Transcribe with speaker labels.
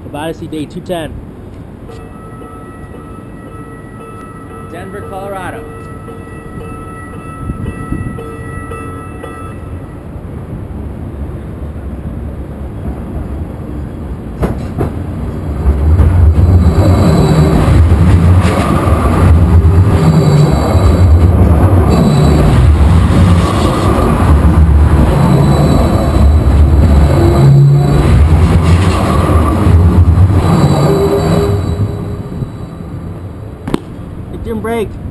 Speaker 1: of Odyssey Day 210. Denver, Colorado. Jim brake.